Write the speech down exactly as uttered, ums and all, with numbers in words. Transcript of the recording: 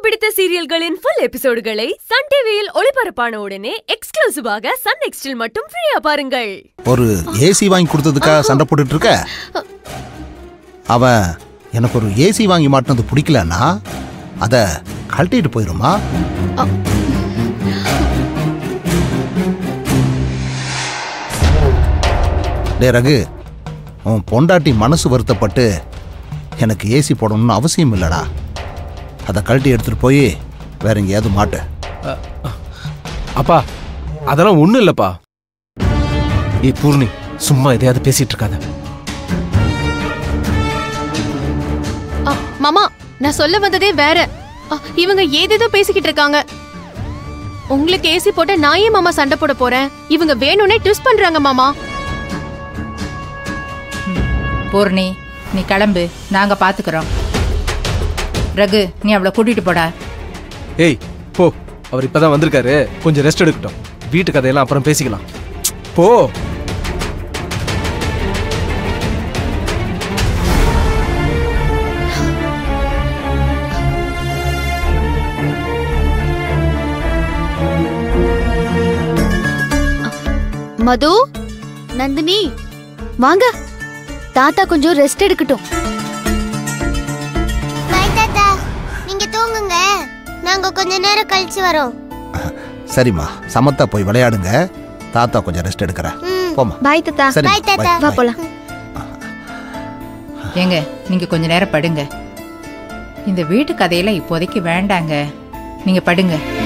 பிடித்த சீரியல்களின் full எபிசோடுகளை Sun டிவியில் ஒளிபரப்பான உடனே எக்ஸ்க்ளூசிவாக சன் நெக்ஸ்டில் மட்டும் ஃப்ரீயா பாருங்கள். ஒரு ஏசி வாங்கி கொடுத்ததுக்கா சண்டை போட்டுட்டு இருக்க? அவன் எனக்கு ஒரு ஏசி வாங்கி மாட்டினது பிடிக்கலன்னா அத கழட்டிட்டு போயிருமா? டே ரகு, உன் பொண்டாட்டி மனசு வருத்தப்பட்டு எனக்கு ஏசி போடணும்னு அவசியம் இல்லடா. அதை கழட்டி எடுத்துட்டு போய் வேற எங்கேயாவது மாட்டு. அப்பா அதெல்லாம் ஒண்ணும் இல்லப்பா. ஏ பூர்ணி, சும்மா எதையாவது பேசிட்டு இருக்காத. மாமா, நான் சொல்ல வந்ததே வேற. இவங்க ஏதேதோ பேசிக்கிட்டு இருக்காங்க. உங்களுக்கு ஏசி போட்ட நான் ஏன் மாமா சண்டை போட போறேன்? இவங்க வேணும்னே ட்விஸ்ட் பண்றாங்க மாமா. பூர்ணி, நீ கிளம்பு, நாங்க பாத்துக்கிறோம். ரகு, நீ அவளை கூட்டிட்டு போடா. ஏய் போ, அவர் இப்பதான் வந்திருக்காரு, கொஞ்சம் ரெஸ்ட் எடுக்கட்டும். வீட்டு கதையெல்லாம் அப்புறம் பேசிக்கலாம். போ. மது, நந்தினி வாங்க, தாத்தா கொஞ்சம் ரெஸ்ட் எடுக்கட்டும். நீங்க தூங்குங்க, நாங்க கொஞ்ச நேரம் கழிச்சு வரோம். சரிம்மா, சமத்தா போய் விளையாடுங்க. தாத்தா கொஞ்சம் ரெஸ்ட் எடுக்கிறேன். போமா. பாய் தாத்தா. பாய் தாத்தா. வா போலாம். ஏங்க, நீங்க கொஞ்ச நேரம் படுங்க. இந்த வீட்டு கதையெல்லாம் இப்போதைக்கு வேண்டாங்க, நீங்க படுங்க.